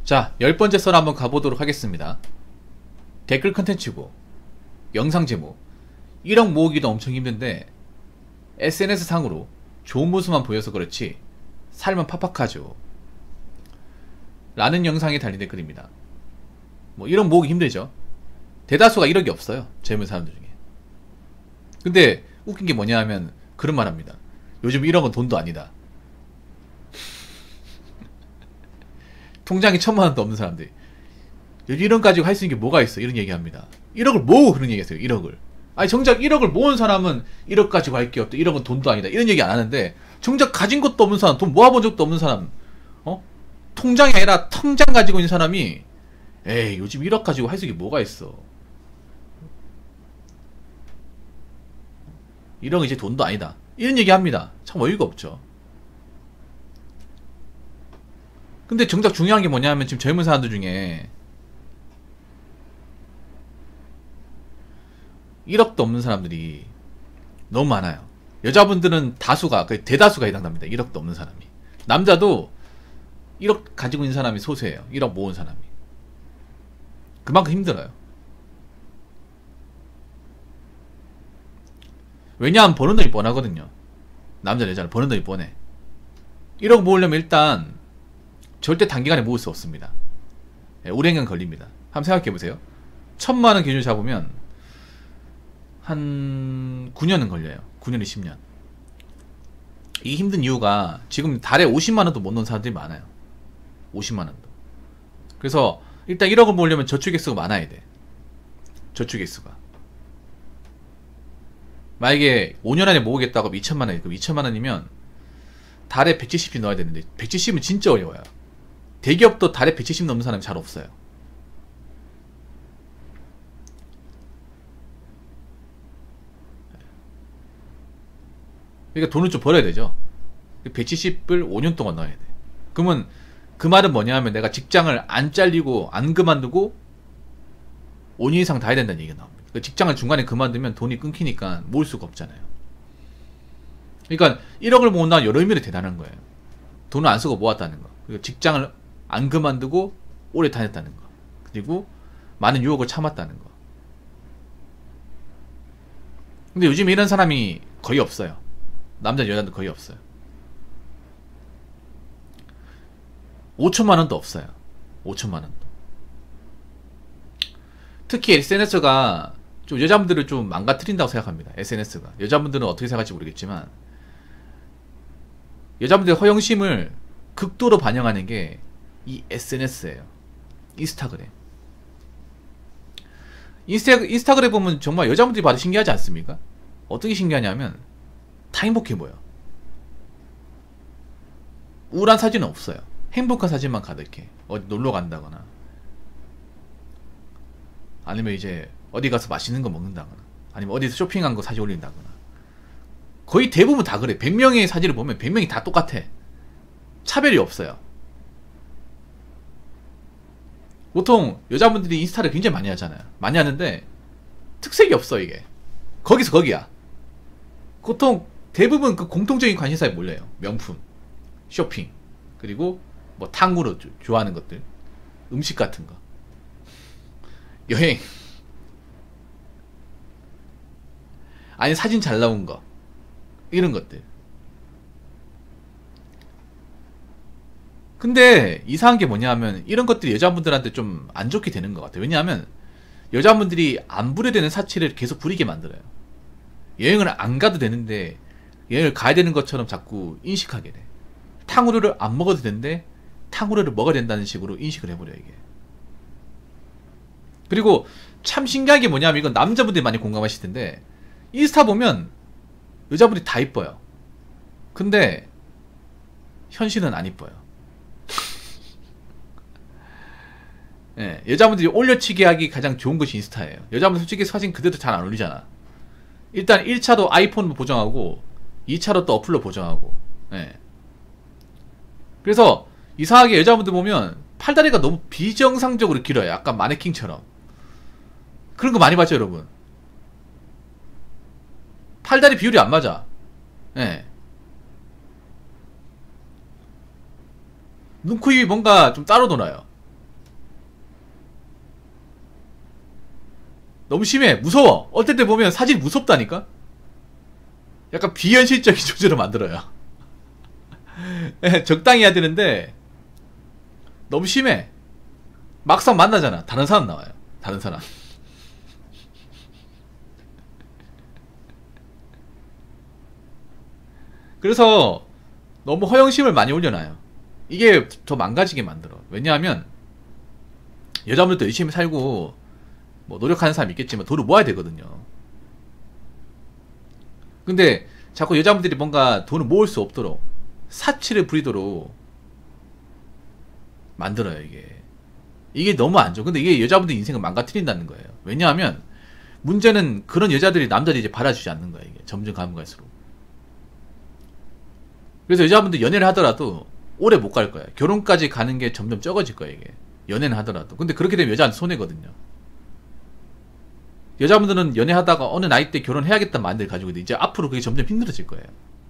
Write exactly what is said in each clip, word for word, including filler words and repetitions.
자, 열 번째 썰 한번 가보도록 하겠습니다. 댓글 컨텐츠고 영상 제목 일억 모으기도 엄청 힘든데 에스엔에스 상으로 좋은 모습만 보여서 그렇지 삶은 팍팍하죠 라는 영상에 달린 댓글입니다. 뭐 일억 모으기 힘들죠. 대다수가 일억이 없어요, 젊은 사람들 중에. 근데 웃긴 게 뭐냐 하면 그런 말 합니다. 요즘 일억은 돈도 아니다. 통장에 천만 원도 없는 사람들이 일억 가지고 할 수 있는 게 뭐가 있어, 이런 얘기 합니다. 일억을 모으고 그런 얘기 했어요. 일억을. 아니 정작 일억을 모은 사람은 일억 가지고 할 게 없다, 일억은 돈도 아니다, 이런 얘기 안 하는데, 정작 가진 것도 없는 사람, 돈 모아본 적도 없는 사람, 어? 통장이 아니라 통장 가지고 있는 사람이 에이 요즘 일억 가지고 할 수 있는 게 뭐가 있어, 일억은 이제 돈도 아니다, 이런 얘기 합니다. 참 어이가 없죠. 근데 정작 중요한 게 뭐냐면 지금 젊은 사람들 중에 일억도 없는 사람들이 너무 많아요. 여자분들은 다수가, 거의 대다수가 해당합니다. 일억도 없는 사람이. 남자도 일억 가지고 있는 사람이 소수예요. 일억 모은 사람이. 그만큼 힘들어요. 왜냐하면 버는 돈이 뻔하거든요. 남자 여자는 버는 돈이 뻔해. 일억 모으려면 일단 절대 단기간에 모을 수 없습니다. 예, 오랜 기간 걸립니다. 한번 생각해보세요. 천만 원 기준으로 잡으면 한 구 년은 걸려요. 구 년에 십 년. 이 힘든 이유가 지금 달에 오십만 원도 못 넣는 사람들이 많아요. 오십만 원도. 그래서 일단 일억을 모으려면 저축 액수가 많아야 돼. 저축 액수가. 만약에 오 년 안에 모으겠다고 하면 이천만 원, 그럼 이천만 원이면 달에 백칠십씩 넣어야 되는데 백칠십은 진짜 어려워요. 대기업도 달에 백칠십 넘는 사람이 잘 없어요. 그러니까 돈을 좀 벌어야 되죠. 백칠십을 오 년 동안 넣어야 돼. 그러면 그 말은 뭐냐 하면 내가 직장을 안 잘리고 안 그만두고 오 년 이상 다 해야 된다는 얘기가 나옵니다. 그 직장을 중간에 그만두면 돈이 끊기니까 모을 수가 없잖아요. 그러니까 일억을 모은다는 여러 의미로 대단한 거예요. 돈을 안 쓰고 모았다는 거, 그리고 직장을 안 그만두고 오래 다녔다는 거, 그리고 많은 유혹을 참았다는 거. 근데 요즘 이런 사람이 거의 없어요. 남자 여자도 거의 없어요. 오천만 원도 없어요. 오천만 원도. 특히 에스엔에스가 좀 여자분들을 좀 망가뜨린다고 생각합니다. 에스엔에스가. 여자분들은 어떻게 생각할지 모르겠지만 여자분들의 허영심을 극도로 반영하는 게 이 에스엔에스예요. 인스타그램. 인스타, 인스타그램 보면 정말 여자분들이 봐도 신기하지 않습니까? 어떻게 신기하냐면 다 행복해 보여. 우울한 사진은 없어요. 행복한 사진만 가득해. 어디 놀러 간다거나 아니면 이제 어디 가서 맛있는 거 먹는다거나 아니면 어디서 쇼핑한 거 사진 올린다거나. 거의 대부분 다 그래. 백 명의 사진을 보면 백 명이 다 똑같아. 차별이 없어요. 보통 여자분들이 인스타를 굉장히 많이 하잖아요. 많이 하는데 특색이 없어. 이게 거기서 거기야. 보통 대부분 그 공통적인 관심사에 몰려요. 명품, 쇼핑, 그리고 뭐 탕후루 좋아하는 것들, 음식 같은 거, 여행, 아니 사진 잘 나온 거, 이런 것들. 근데 이상한 게 뭐냐 하면 이런 것들이 여자분들한테 좀 안 좋게 되는 것 같아요. 왜냐하면 여자분들이 안 부려되는 사치를 계속 부리게 만들어요. 여행을 안 가도 되는데 여행을 가야 되는 것처럼 자꾸 인식하게 돼. 탕후루를 안 먹어도 되는데 탕후루를 먹어야 된다는 식으로 인식을 해버려 이게. 그리고 참 신기한 게 뭐냐면 이건 남자분들이 많이 공감하실 텐데 인스타 보면 여자분들이 다 이뻐요. 근데 현실은 안 이뻐요. 예, 여자분들이 올려치기 하기 가장 좋은 것이 인스타예요. 여자분들 솔직히 사진 그대로 잘 안 올리잖아. 일단 일 차도 아이폰으로 보정하고 이 차로 또 어플로 보정하고. 예. 그래서 이상하게 여자분들 보면 팔다리가 너무 비정상적으로 길어요. 약간 마네킹처럼. 그런 거 많이 봤죠 여러분? 팔다리 비율이 안 맞아. 예. 눈, 코, 입이 뭔가 좀 따로 놀아요. 너무 심해. 무서워. 어떨 때 보면 사진 무섭다니까? 약간 비현실적인 조절을 만들어요. 적당히 해야 되는데 너무 심해. 막상 만나잖아. 다른 사람 나와요. 다른 사람. 그래서 너무 허영심을 많이 올려놔요. 이게 더 망가지게 만들어. 왜냐하면 여자분들도 열심히 살고 뭐 노력하는 사람 있겠지만 돈을 모아야 되거든요. 근데 자꾸 여자분들이 뭔가 돈을 모을 수 없도록 사치를 부리도록 만들어요. 이게 이게 너무 안 좋아. 근데 이게 여자분들 인생을 망가뜨린다는 거예요. 왜냐하면 문제는 그런 여자들이 남자들이 이제 받아주지 않는 거야. 이게 점점 가면 갈수록. 그래서 여자분들 연애를 하더라도 오래 못 갈 거야. 결혼까지 가는 게 점점 적어질 거야. 이게 연애는 하더라도. 근데 그렇게 되면 여자한테 손해거든요. 여자분들은 연애하다가 어느 나이 때 결혼해야겠다는 마인드를 가지고 있는데 이제 앞으로 그게 점점 힘들어질 거예요.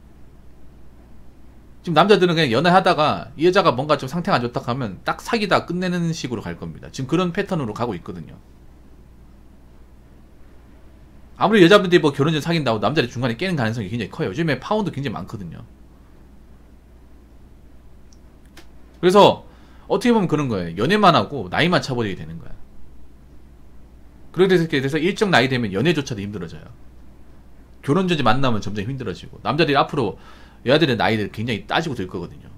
지금 남자들은 그냥 연애하다가 이 여자가 뭔가 좀 상태가 안 좋다 하면 딱 사귀다 끝내는 식으로 갈 겁니다. 지금 그런 패턴으로 가고 있거든요. 아무리 여자분들이 뭐 결혼 전 사귄다고 남자를 중간에 깨는 가능성이 굉장히 커요. 요즘에 파혼도 굉장히 많거든요. 그래서 어떻게 보면 그런 거예요. 연애만 하고 나이만 차버리게 되는 거야. 그렇게 돼서 일정 나이 되면 연애조차도 힘들어져요. 결혼 전에 만나면 점점 힘들어지고 남자들이 앞으로 여자들의 나이를 굉장히 따지고 들 거거든요.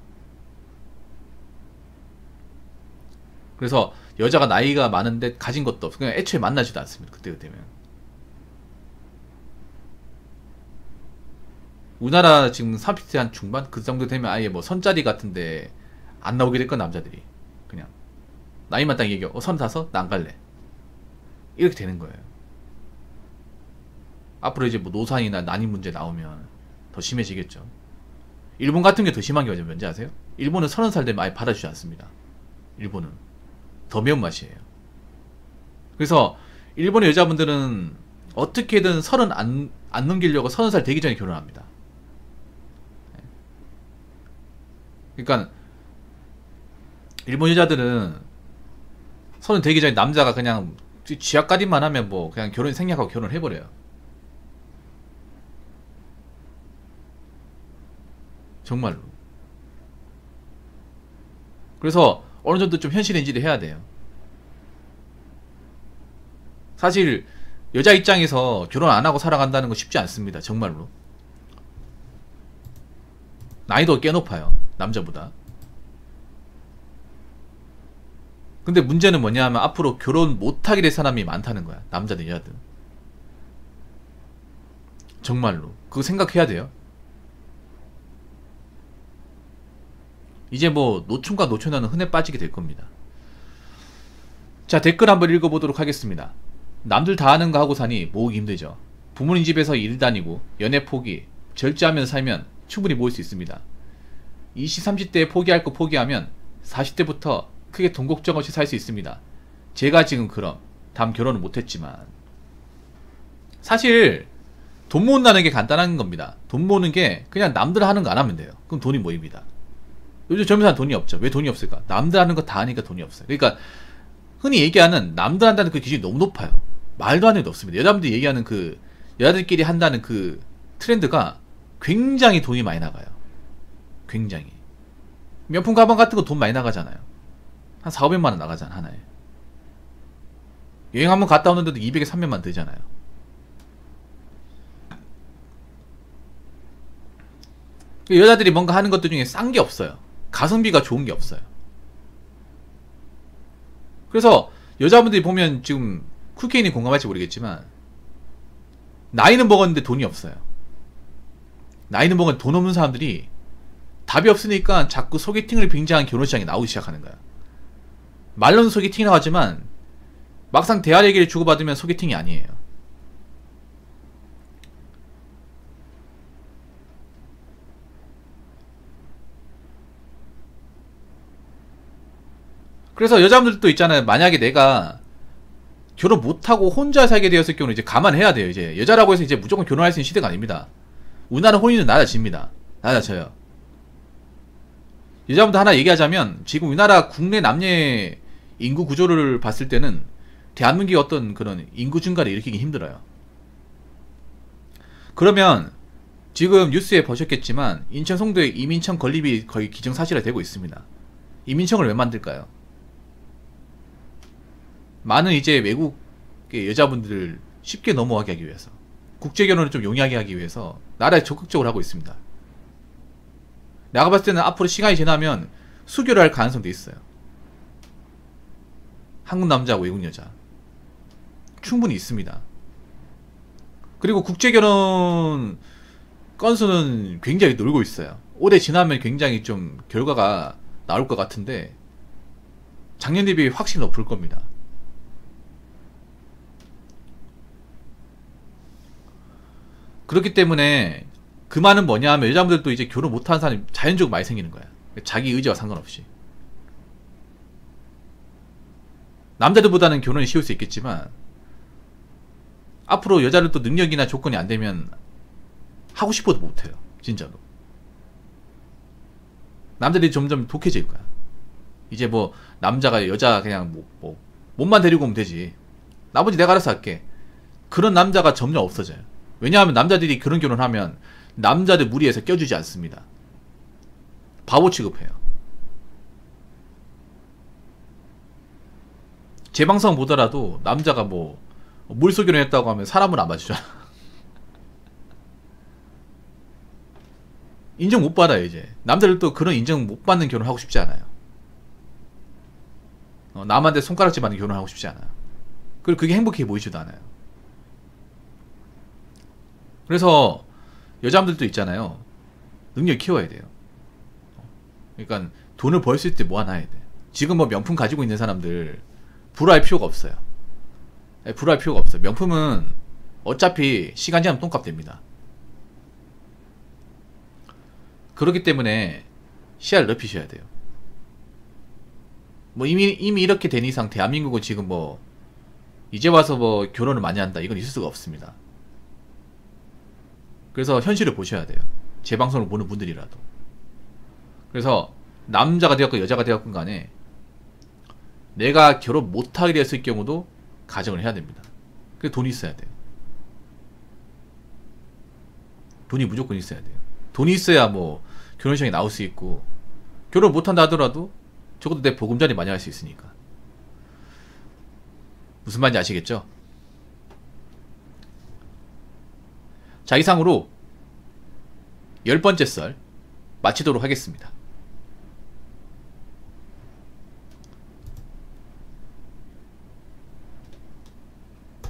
그래서 여자가 나이가 많은데 가진 것도 없어. 그냥 애초에 만나지도 않습니다. 그때가 되면. 우리나라 지금 삼십 대 한 중반? 그 정도 되면 아예 뭐 선자리 같은데 안 나오게 될 건 남자들이. 그냥 나이만 딱 얘기해. 어, 서른다섯? 나 안 갈래. 이렇게 되는 거예요. 앞으로 이제 뭐 노산이나 난임 문제 나오면 더 심해지겠죠. 일본 같은 게 더 심한 게 뭔지 아세요? 일본은 서른 살 되면 아예 받아주지 않습니다. 일본은 더 매운맛이에요. 그래서 일본의 여자분들은 어떻게든 서른 안, 안 넘기려고 서른 살 되기 전에 결혼합니다. 그러니까 일본 여자들은 서른 되기 전에 남자가 그냥 쥐약가림만 하면 뭐 그냥 결혼 생략하고 결혼을 해버려요. 정말로. 그래서 어느 정도 좀 현실 인지를 해야 돼요. 사실 여자 입장에서 결혼 안 하고 살아간다는 거 쉽지 않습니다. 정말로. 나이도 꽤 높아요. 남자보다. 근데 문제는 뭐냐 하면 앞으로 결혼 못하게 될 사람이 많다는 거야. 남자든 여자든. 정말로. 그거 생각해야 돼요. 이제 뭐 노총과 노처녀는 흔해 빠지게 될 겁니다. 자, 댓글 한번 읽어보도록 하겠습니다. 남들 다 하는 거 하고 사니 모으기 힘들죠. 부모님 집에서 일 다니고 연애 포기, 절제하면서 살면 충분히 모을 수 있습니다. 이십, 삼십 대에 포기할 거 포기하면 사십 대부터 크게 돈 걱정 없이 살 수 있습니다. 제가 지금 그럼 다음 결혼은 못했지만 사실 돈 모은다는 게 간단한 겁니다. 돈 모으는 게 그냥 남들 하는 거 안 하면 돼요. 그럼 돈이 모입니다. 요즘 젊은 사람 돈이 없죠. 왜 돈이 없을까? 남들 하는 거 다 하니까 돈이 없어요. 그러니까 흔히 얘기하는 남들 한다는 그 기준이 너무 높아요. 말도 안 되는 게 없습니다. 여자분들이 얘기하는 그 여자들끼리 한다는 그 트렌드가 굉장히 돈이 많이 나가요. 굉장히. 명품 가방 같은 거 돈 많이 나가잖아요. 한 사오백만 원 나가잖아, 하나에. 여행 한번 갔다 오는데도 이백에 삼백만 원 들잖아요. 여자들이 뭔가 하는 것들 중에 싼 게 없어요. 가성비가 좋은 게 없어요. 그래서 여자분들이 보면 지금 쿨케인이 공감할지 모르겠지만 나이는 먹었는데 돈이 없어요. 나이는 먹은 돈 없는 사람들이 답이 없으니까 자꾸 소개팅을 빙자한 결혼시장에 나오기 시작하는 거야. 말로는 소개팅이라고 하지만 막상 대화 얘기를 주고받으면 소개팅이 아니에요. 그래서 여자분들도 있잖아요. 만약에 내가 결혼 못하고 혼자 살게 되었을 경우는 이제 감안해야 돼요. 이제 여자라고 해서 이제 무조건 결혼할 수 있는 시대가 아닙니다. 우리나라 혼인은 낮아집니다. 낮아져요. 여자분들 하나 얘기하자면 지금 우리나라 국내 남녀 인구 구조를 봤을 때는 대한민국의 어떤 그런 인구 증가를 일으키기 힘들어요. 그러면 지금 뉴스에 보셨겠지만 인천 송도의 이민청 건립이 거의 기정사실화 되고 있습니다. 이민청을 왜 만들까요? 많은 이제 외국의 여자분들을 쉽게 넘어가게 하기 위해서, 국제결혼을 좀 용이하게 하기 위해서 나라에 적극적으로 하고 있습니다. 내가 봤을 때는 앞으로 시간이 지나면 수교를 할 가능성도 있어요. 한국 남자하고 외국 여자 충분히 있습니다. 그리고 국제결혼 건수는 굉장히 늘고 있어요. 올해 지나면 굉장히 좀 결과가 나올 것 같은데 작년 대비 확실히 높을 겁니다. 그렇기 때문에 그 말은 뭐냐 하면 여자분들도 이제 결혼 못하는 사람이 자연적으로 많이 생기는 거야. 자기 의지와 상관없이. 남자들보다는 결혼이 쉬울 수 있겠지만 앞으로 여자를 또 능력이나 조건이 안 되면 하고 싶어도 못해요. 진짜로. 남자들이 점점 독해질 거야. 이제 뭐 남자가 여자 그냥 뭐, 뭐 몸만 데리고 오면 되지. 나머지 내가 알아서 할게. 그런 남자가 점점 없어져요. 왜냐하면 남자들이 그런 결혼하면 남자들 무리해서 껴주지 않습니다. 바보 취급해요. 제 방송 보더라도 남자가 뭐 물소 결혼했다고 하면 사람을 안 봐주잖아. 인정 못 받아요. 이제 남자들도 그런 인정 못 받는 결혼하고 싶지 않아요. 어, 남한테 손가락질 받는 결혼하고 싶지 않아요. 그리고 그게 행복해 보이지도 않아요. 그래서 여자분들도 있잖아요. 능력 키워야 돼요. 그러니까 돈을 벌 수 있을 때 모아놔야 돼. 지금 뭐 명품 가지고 있는 사람들 불화할 필요가 없어요. 불화할 필요가 없어요. 명품은 어차피 시간 지나면 똥값 됩니다. 그렇기 때문에 시야를 넓히셔야 돼요. 뭐 이미 이미 이렇게 된 이상 대한민국은 지금 뭐 이제 와서 뭐 결혼을 많이 한다 이건 있을 수가 없습니다. 그래서 현실을 보셔야 돼요. 제 방송을 보는 분들이라도. 그래서 남자가 되었건 여자가 되었건 간에 내가 결혼 못하게 됐을 경우도 가정을 해야 됩니다. 그래서 돈이 있어야 돼요. 돈이 무조건 있어야 돼요. 돈이 있어야 뭐 결혼식에 나올 수 있고, 결혼 못한다 하더라도 적어도 내 보금자리 많이 할 수 있으니까. 무슨 말인지 아시겠죠? 자, 이상으로 열 번째 썰 마치도록 하겠습니다.